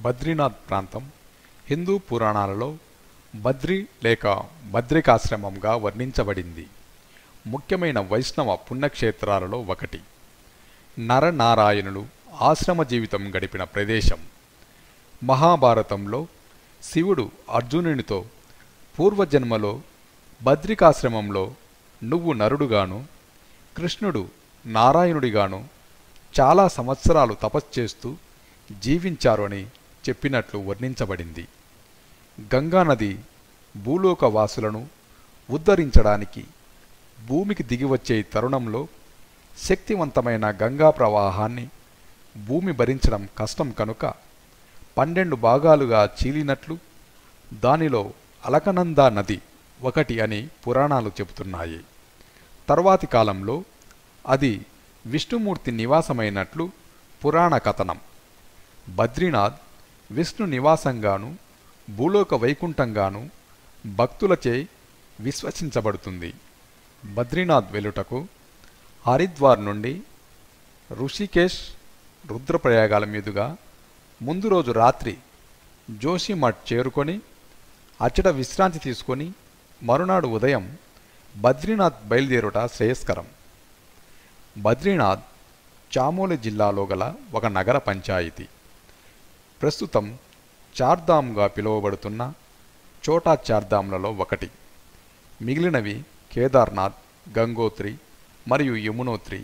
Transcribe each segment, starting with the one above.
బద్రీనాథ్ ప్రాంతం హిందూ పురాణాలలో బద్రి లేక బద్రికాశ్రమంగా వర్ణించబడింది. ముఖ్యమైన వైష్ణవ పుణ్యక్షేత్రాలలో ఒకటి. నరనారాయణులు ఆశ్రమ జీవితం గడిపిన ప్రదేశం. మహాభారతంలో శివుడు అర్జునునితో పూర్వజన్మలో బద్రికాశ్రమంలో నువ్వు నరుడుగాను, కృష్ణుడు నారాయణుడిగాను చాలా సంవత్సరాలు తపస్చేస్తూ జీవించారు అని చెప్పినట్లు వర్ణించబడింది. గంగానది భూలోకవాసులను ఉద్ధరించడానికి భూమికి దిగివచ్చే తరుణంలో శక్తివంతమైన గంగా ప్రవాహాన్ని భూమి భరించడం కష్టం కనుక 12 భాగాలుగా చీలినట్లు దానిలో అలకనందా నది ఒకటి అని పురాణాలు చెబుతున్నాయి. తర్వాతి కాలంలో అది విష్ణుమూర్తి నివాసమైనట్లు పురాణ కథనం. బద్రీనాథ్ విష్ణు నివాసంగాను భూలోక వైకుంఠంగాను భక్తులచే విశ్వసించబడుతుంది. బద్రీనాథ్ వెలుటకు హరిద్వార్ నుండి ఋషికేశ్, రుద్రప్రయాగాల మీదుగా ముందు రోజు రాత్రి జోషిమఠ్ చేరుకొని అచ్చట విశ్రాంతి తీసుకొని మరునాడు ఉదయం బద్రీనాథ్ బయలుదేరుట శ్రేయస్కరం. బద్రీనాథ్ చామోలి జిల్లాలో గల ఒక నగర పంచాయతీ. ప్రస్తుతం చార్ధామ్గా పిలువబడుతున్న చోటా చార్ధామ్లలో ఒకటి. మిగిలినవి కేదార్నాథ్, గంగోత్రి మరియు యమునోత్రి.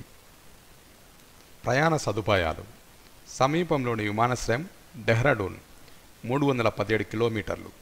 ప్రయాణ సదుపాయాలు: సమీపంలోని విమానాశ్రయం డెహ్రాడూన్ 317 కిలోమీటర్లు,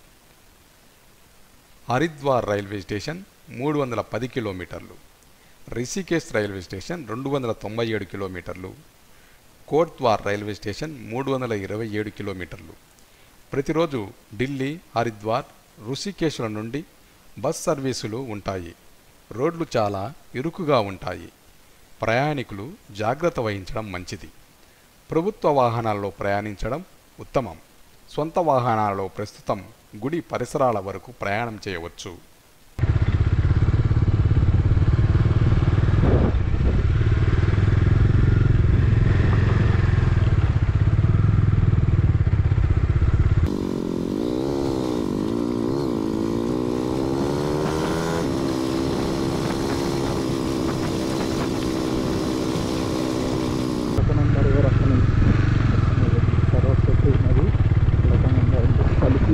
హరిద్వార్ రైల్వే స్టేషన్ 310 కిలోమీటర్లు, రిషికేశ్ రైల్వే స్టేషన్ 297 కిలోమీటర్లు, కోట్ద్వార్ రైల్వే స్టేషన్ 327 కిలోమీటర్లు. ప్రతిరోజు ఢిల్లీ, హరిద్వార్, ఋషికేశ్ల నుండి బస్ సర్వీసులు ఉంటాయి. రోడ్లు చాలా ఇరుకుగా ఉంటాయి. ప్రయాణికులు జాగ్రత్త వహించడం మంచిది. ప్రభుత్వ వాహనాల్లో ప్రయాణించడం ఉత్తమం. సొంత వాహనాలలో ప్రస్తుతం గుడి పరిసరాల వరకు ప్రయాణం చేయవచ్చు. సరస్వతి నది కలిపి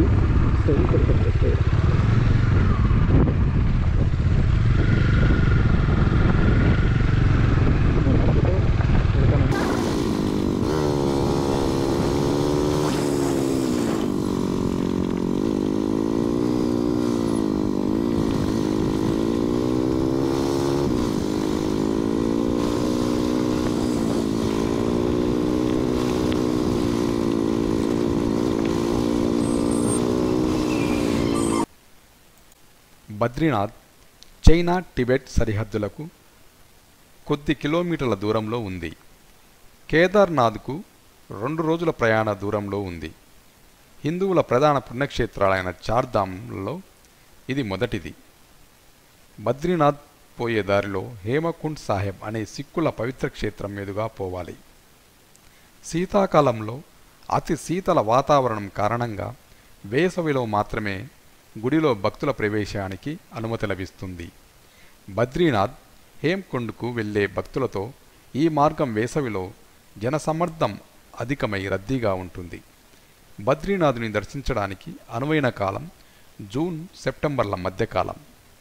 బద్రీనాథ్ చైనా టిబెట్ సరిహద్దులకు కొద్ది కిలోమీటర్ల దూరంలో ఉంది. కేదార్నాథ్కు 2 రోజుల ప్రయాణ దూరంలో ఉంది. హిందువుల ప్రధాన పుణ్యక్షేత్రాలైన చార్ధామ్లలో ఇది మొదటిది. బద్రీనాథ్ పోయే దారిలో హేమకుండ్ సాహెబ్ అనే సిక్కుల పవిత్ర క్షేత్రం మీదుగా పోవాలి. శీతాకాలంలో అతి శీతల వాతావరణం కారణంగా వేసవిలో మాత్రమే గుడిలో భక్తుల ప్రవేశానికి అనుమతి లభిస్తుంది. బద్రీనాథ్, హేమ్కుండ్కు వెళ్లే భక్తులతో ఈ మార్గం వేసవిలో జనసమ్మర్దం అధికమై రద్దీగా ఉంటుంది. బద్రీనాథుని దర్శించడానికి అనువైన కాలం జూన్, సెప్టెంబర్ల మధ్యకాలం.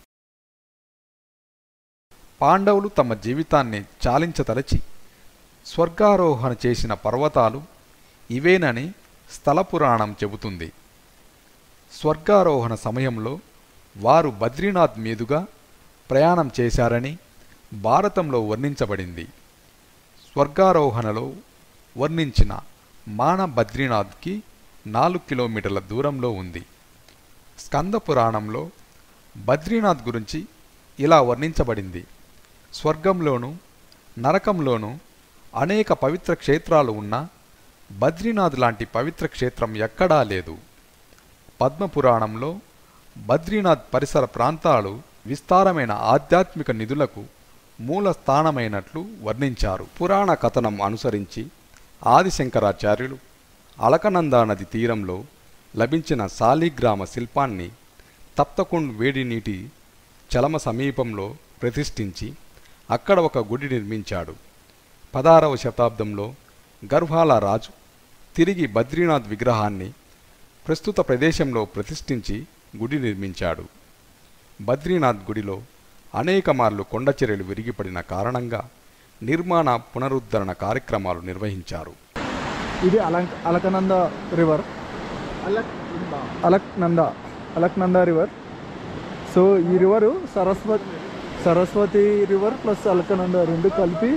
పాండవులు తమ జీవితాన్ని చాలించతలచి స్వర్గారోహణ చేసిన పర్వతాలు ఇవేనని స్థల పురాణం చెబుతుంది. స్వర్గారోహణ సమయంలో వారు బద్రీనాథ్ మీదుగా ప్రయాణం చేశారని భారతంలో వర్ణించబడింది. స్వర్గారోహణలో వర్ణించిన మాన బద్రీనాథ్కి 4 కిలోమీటర్ల దూరంలో ఉంది. స్కంద పురాణంలో బద్రీనాథ్ గురించి ఇలా వర్ణించబడింది: స్వర్గంలోనూ నరకంలోనూ అనేక పవిత్ర క్షేత్రాలు ఉన్నా బద్రీనాథ్ లాంటి పవిత్ర క్షేత్రం ఎక్కడా లేదు. పద్మపురాణంలో బద్రీనాథ్ పరిసర ప్రాంతాలు విస్తారమైన ఆధ్యాత్మిక నిధులకు మూల స్థానమైనట్లు వర్ణించారు. పురాణ కథనం అనుసరించి ఆదిశంకరాచార్యులు అలకనంద నది తీరంలో లభించిన శాలిగ్రామ శిల్పాన్ని తప్తకుండ్ వేడి నీటి చలమ సమీపంలో ప్రతిష్ఠించి అక్కడ ఒక గుడి నిర్మించాడు. 16వ శతాబ్దంలో గర్వాల రాజు తిరిగి బద్రీనాథ్ విగ్రహాన్ని ప్రస్తుత ప్రదేశంలో ప్రతిష్ఠించి గుడి నిర్మించాడు. బద్రీనాథ్ గుడిలో అనేక మార్లు కొండచర్యలు విరిగిపడిన కారణంగా నిర్మాణ పునరుద్ధరణ కార్యక్రమాలు నిర్వహించారు. ఇది Alaknanda river, Alaknanda river. So ఈ river Saraswati river plus Alaknanda రెండు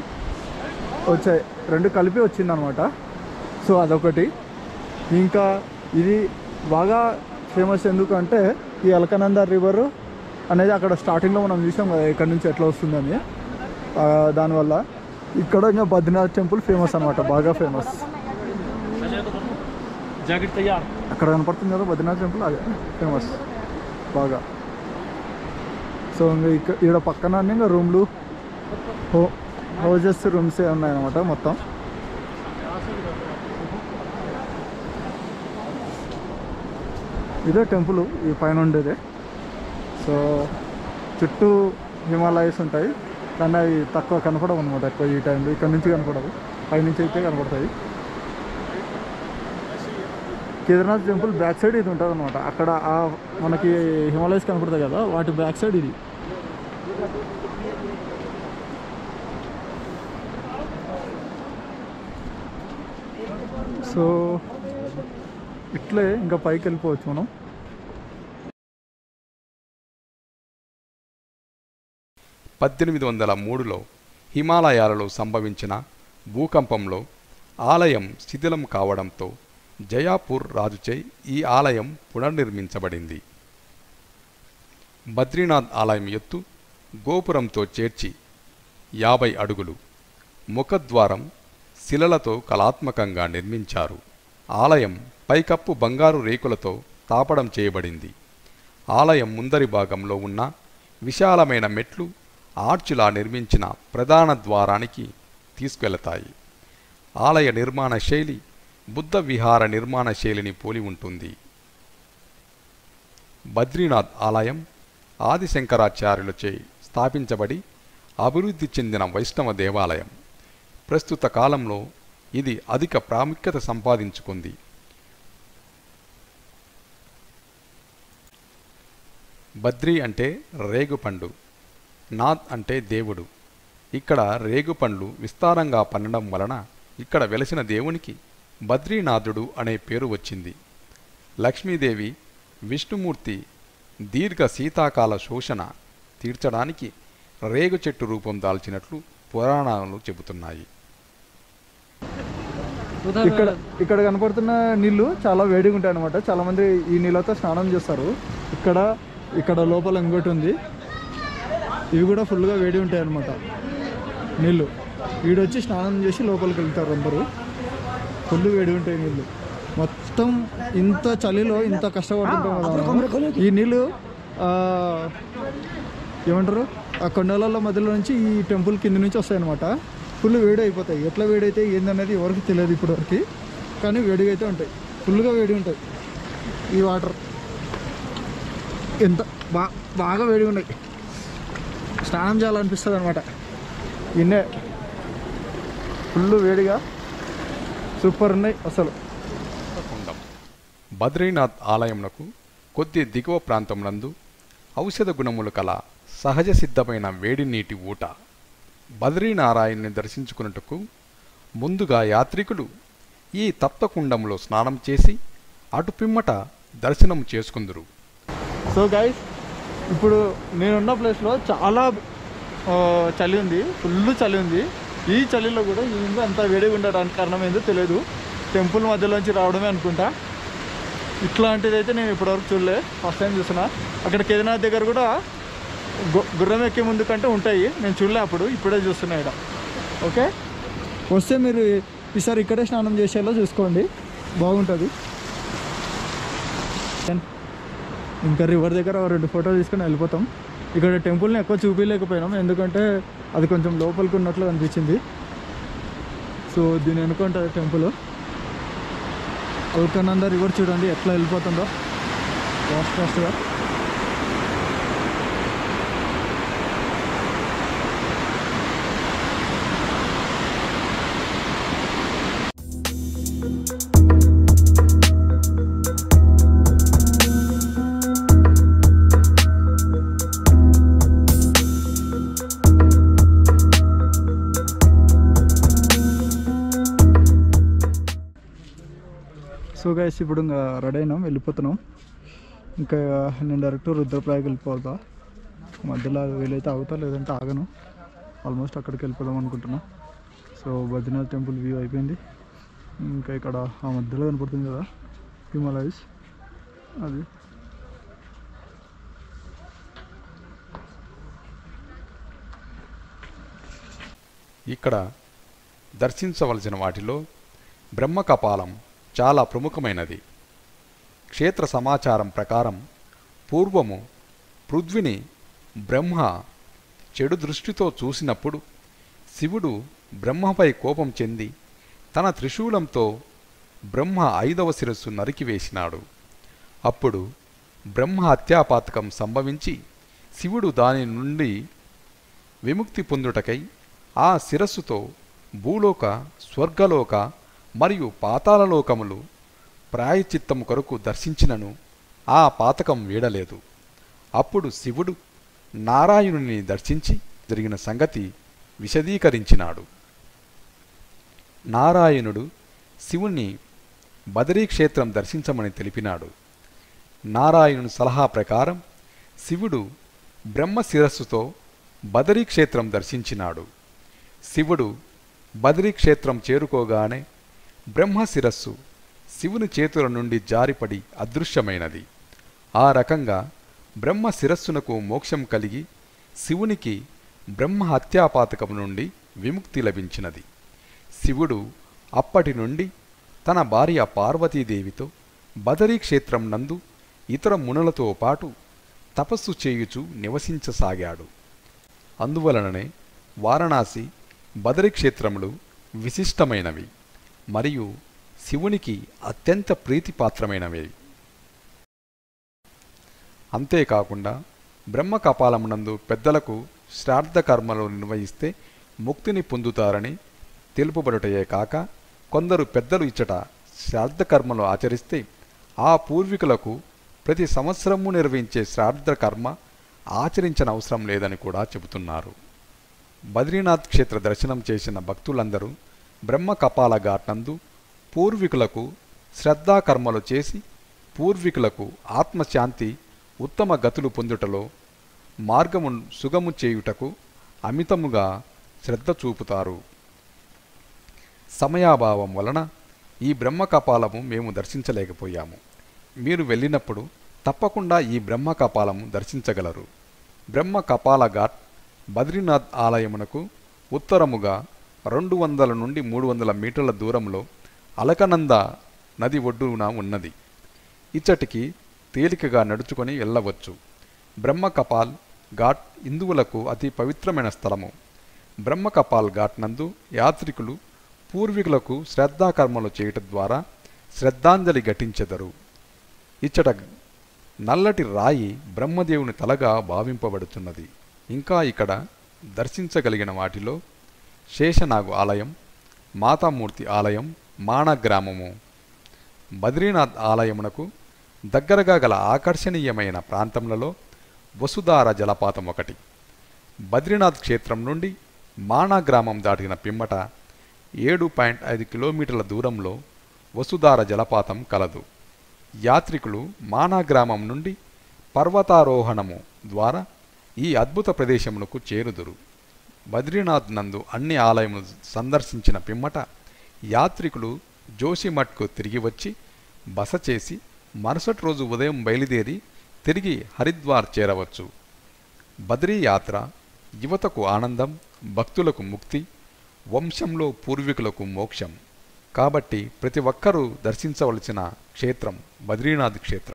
కలిపి వచ్చిందనమాట. సో అదొకటి. ఇంకా ఇది బాగా ఫేమస్ ఎందుకంటే ఈ అలకనంద రివర్ అనేది అక్కడ స్టార్టింగ్లో మనం చూసాం కదా ఎక్కడి నుంచి ఎట్లా వస్తుందని. దానివల్ల ఇక్కడ ఇంకా బద్రీనాథ్ టెంపుల్ ఫేమస్ అనమాట, బాగా ఫేమస్. అక్కడ కనపడుతుంది కదా బద్రీనాథ్ టెంపుల్, అదే ఫేమస్ బాగా. సో ఇంకా ఇక్కడ పక్కన ఇంకా రూమ్లు, హౌజెస్, రూమ్స్ ఉన్నాయన్నమాట మొత్తం. ఇదే టెంపుల్ ఈ పైన ఉండేదే. సో చుట్టూ హిమాలయస్ ఉంటాయి కానీ అవి తక్కువ కనపడవు అనమాట ఎక్కువ ఈ టైంలో. ఇక్కడ నుంచి కనపడవు, పైనుంచి అయితే కనపడతాయి. కేదార్నాథ్ టెంపుల్ బ్యాక్ సైడ్ ఇది ఉంటుంది అనమాట. అక్కడ మనకి హిమాలయస్ కనపడతాయి కదా, వాటి బ్యాక్ సైడ్ ఇది. సో ఇట్లే ఇంకా పైకి వెళ్ళిపోవచ్చు మనం. 1803లో హిమాలయాలలో సంభవించిన భూకంపంలో ఆలయం శిథిలం కావడంతో జయాపూర్ రాజుచే ఈ ఆలయం పునర్నిర్మించబడింది. బద్రీనాథ్ ఆలయం ఎత్తు గోపురంతో చేర్చి 50 అడుగులు, ముఖద్వారం శిలలతో కళాత్మకంగా నిర్మించారు. ఆలయం పైకప్పు బంగారు రేకులతో తాపడం చేయబడింది. ఆలయం ముందరి భాగంలో ఉన్న విశాలమైన మెట్లు ఆర్చులా నిర్మించిన ప్రధాన ద్వారానికి తీసుకెళతాయి. ఆలయ నిర్మాణ శైలి బుద్ధ విహార నిర్మాణ శైలిని పోలి ఉంటుంది. బద్రీనాథ్ ఆలయం ఆదిశంకరాచార్యులచే స్థాపించబడి అభివృద్ధి చెందిన వైష్ణవ దేవాలయం. ప్రస్తుత కాలంలో ఇది అధిక ప్రాముఖ్యత సంపాదించుకుంది. బద్రీ అంటే రేగుపండు, నాథ్ అంటే దేవుడు. ఇక్కడ రేగుపండ్లు విస్తారంగా పండడం వలన ఇక్కడ వెలసిన దేవునికి బద్రీనాథుడు అనే పేరు వచ్చింది. లక్ష్మీదేవి విష్ణుమూర్తి దీర్ఘ శీతాకాల శోషణ తీర్చడానికి రేగు చెట్టు రూపం దాల్చినట్లు పురాణాలు చెబుతున్నాయి. ఇక్కడ కనపడుతున్న నీళ్లు చాలా వేడిగా ఉంటాయి అనమాట. చాలామంది ఈ నీళ్ళతో స్నానం చేస్తారు. ఇక్కడ లోపల ఇంకోటి ఉంది, ఇవి కూడా ఫుల్గా వేడి ఉంటాయి అన్నమాట నీళ్ళు. వీడొచ్చి స్నానం చేసి లోపలికి వెళ్తారు అందరూ. ఫుల్ వేడి ఉంటాయి నీళ్ళు. మొత్తం ఇంత చలిలో ఇంత కష్టపడుతుంటాం కదా. ఈ నీళ్ళు ఏమంటారు, ఆ కొండల మధ్యలో నుంచి ఈ టెంపుల్ కింద నుంచి వస్తాయి అనమాట. ఫుల్ వేడి అయిపోతాయి. ఎట్లా వేడైతే ఏందనేది ఎవరికి తెలియదు ఇప్పటివరకు, కానీ వేడిగా అయితే ఉంటాయి. ఫుల్గా వేడి ఉంటాయి ఈ వాటర్. ఎంత బాగా వేడిగా ఉన్నాయి, స్నానం చేయాలనిపిస్తుంది అనమాట. ఇన్నే ఫుల్ వేడిగా సూపర్ ఉన్నాయి అసలు. బద్రీనాథ్ ఆలయంనకు కొద్ది దిగువ ప్రాంతం నందు ఔషధ గుణములు కల సహజ సిద్ధమైన వేడి నీటి ఊట. బద్రీనారాయణ్ని దర్శించుకున్నట్టుకు ముందుగా యాత్రికులు ఈ తప్తకుండంలో స్నానం చేసి అటుపిమ్మట దర్శనం చేసుకుందరు. సో గైస్, ఇప్పుడు నేనున్న ప్లేస్లో చాలా చలి ఉంది, ఫుల్ చలి ఉంది. ఈ చలిలో కూడా ఇంకా అంత వేడిగా ఉండడానికి కారణం ఏందో తెలియదు. టెంపుల్ మధ్యలోంచి రావడమే అనుకుంటా. ఇట్లాంటిది అయితే నేను ఇప్పటివరకు చూడలే, ఫస్ట్ టైం చూస్తున్నా. అక్కడ కేదార్నాథ్ దగ్గర కూడా గుర్రం ఎక్కే ముందు కంటే ఉంటాయి, నేను చూడలే అప్పుడు, ఇప్పుడే చూస్తున్నా ఇక్కడ. ఓకే, వస్తే మీరు ఈసారి ఇక్కడే స్నానం చేసేలా చూసుకోండి, బాగుంటుంది. ఇంకా రివర్ దగ్గర 2 ఫోటోలు తీసుకొని వెళ్ళిపోతాం. ఇక్కడ టెంపుల్ని ఎక్కువ చూపించలేకపోయినాం ఎందుకంటే అది కొంచెం లోపలికి ఉన్నట్లు అనిపించింది. సో దీని అనుకుంటుంది టెంపుల్. అల్కనంద రివర్ చూడండి ఎట్లా వెళ్ళిపోతుందో ఫాస్ట్గా. సో గైస్ ఇప్పుడు ఇంకా రెడీ అయినాం, వెళ్ళిపోతున్నాం. ఇంకా నేను డైరెక్ట్ రుద్రప్రయాగ వెళ్ళిపోతా. మధ్యలో వీలైతే ఆగుతా, లేదంటే ఆగను. ఆల్మోస్ట్ అక్కడికి వెళ్ళిపోదాం అనుకుంటున్నా. సో బద్రీనాథ్ టెంపుల్ వ్యూ అయిపోయింది. ఇంకా ఇక్కడ ఆ మధ్యలో కనపడుతుంది కదా హిమాలయస్, అది. ఇక్కడ దర్శించవలసిన వాటిలో బ్రహ్మకపాలం చాలా ప్రముఖమైనది. క్షేత్ర సమాచారం ప్రకారం పూర్వము పృథ్విని బ్రహ్మ చెడు దృష్టితో చూసినప్పుడు శివుడు బ్రహ్మపై కోపం చెంది తన త్రిశూలంతో బ్రహ్మ 5వ శిరస్సు నరికివేసినాడు. అప్పుడు బ్రహ్మ హత్యాపాతకం సంభవించి శివుడు దాని నుండి విముక్తి పొందుటకై ఆ శిరస్సుతో భూలోక, స్వర్గలోక మరియు పాతాళలోకములు ప్రాయచిత్తము కొరకు దర్శించినను ఆ పాతకం వీడలేదు. అప్పుడు శివుడు నారాయణుని దర్శించి జరిగిన సంగతి విశదీకరించినాడు. నారాయణుడు శివుణ్ణి బదరీక్షేత్రం దర్శించమని తెలిపినాడు. నారాయణుని సలహా ప్రకారం శివుడు బ్రహ్మ శిరస్సుతో బదరీక్షేత్రం దర్శించినాడు. శివుడు బదరీక్షేత్రం చేరుకోగానే బ్రహ్మ శిరస్సు శివుని చేతుల నుండి జారిపడి అదృశ్యమైనది. ఆ రకంగా బ్రహ్మ శిరస్సునకు మోక్షం కలిగి శివునికి బ్రహ్మ హత్యాపాతకం నుండి విముక్తి లభించినది. శివుడు అప్పటి నుండి తన భార్య పార్వతీదేవితో బదరీక్షేత్రం నందు ఇతర మునులతో పాటు తపస్సు చేయుచు నివసించసాగాడు. అందువలననే వారణాసి, బదరీక్షేత్రములు విశిష్టమైనవి మరియు శివునికి అత్యంత ప్రీతిపాత్రమైనవి. అంతేకాకుండా బ్రహ్మకపాలమునందు పెద్దలకు శ్రాద్ధ కర్మలు నిర్వహిస్తే ముక్తిని పొందుతారని తెలుపబడుటయే కాక, కొందరు పెద్దలు ఇచ్చట శ్రాద్ధ కర్మలు ఆచరిస్తే ఆ పూర్వీకులకు ప్రతి సంవత్సరము నిర్వహించే శ్రాద్ధ కర్మ ఆచరించనవసరం లేదని కూడా చెబుతున్నారు. బద్రీనాథ్ క్షేత్ర దర్శనం చేసిన భక్తులందరూ బ్రహ్మకపాల ఘాట్ నందు పూర్వీకులకు శ్రద్ధాకర్మలు చేసి పూర్వీకులకు ఆత్మశాంతి, ఉత్తమ గతులు పొందుటలో మార్గము సుగము చేయుటకు అమితముగా శ్రద్ధ చూపుతారు. సమయాభావం వలన ఈ బ్రహ్మకపాలము మేము దర్శించలేకపోయాము. మీరు వెళ్ళినప్పుడు తప్పకుండా ఈ బ్రహ్మకపాలము దర్శించగలరు. బ్రహ్మకపాల ఘాట్ బద్రీనాథ్ ఆలయమునకు ఉత్తరముగా 200 నుండి 300 మీటర్ల దూరంలో అలకనంద నది ఒడ్డున ఉన్నది. ఇచ్చటికి తేలికగా నడుచుకొని వెళ్ళవచ్చు. బ్రహ్మకపాల్ ఘాట్ హిందువులకు అతి పవిత్రమైన స్థలము. బ్రహ్మకపాల్ ఘాట్ నందు యాత్రికులు పూర్వీకులకు శ్రద్ధాకర్మలు చేయటం ద్వారా శ్రద్ధాంజలి ఘటించెదరు. ఇచ్చట నల్లటి రాయి బ్రహ్మదేవుని తలగా భావింపబడుతున్నది. ఇంకా ఇక్కడ దర్శించగలిగిన వాటిలో శేషనాగు ఆలయం, మాతామూర్తి ఆలయం, మాణ గ్రామము. బద్రీనాథ్ ఆలయమునకు దగ్గరగా గల ఆకర్షణీయమైన ప్రాంతములలో వసుధార జలపాతం ఒకటి. బద్రీనాథ్ క్షేత్రం నుండి మాణ గ్రామం దాటిన పిమ్మట 7.5 కిలోమీటర్ల దూరంలో వసుధార జలపాతం కలదు. యాత్రికులు మాణ గ్రామం నుండి పర్వతారోహణము ద్వారా ఈ అద్భుత ప్రదేశమునకు చేరుదురు. బద్రీనాథ్ నందు అన్ని ఆలయములు సందర్శించిన పిమ్మట యాత్రికులు జోషిమఠ్కు తిరిగి వచ్చి బస చేసి మరుసటి రోజు ఉదయం బయలుదేరి తిరిగి హరిద్వార్ చేరవచ్చు. బద్రీ యాత్ర యువతకు ఆనందం, భక్తులకు ముక్తి, వంశంలో పూర్వీకులకు మోక్షం. కాబట్టి ప్రతి ఒక్కరూ దర్శించవలసిన క్షేత్రం బద్రీనాథ్ క్షేత్రం.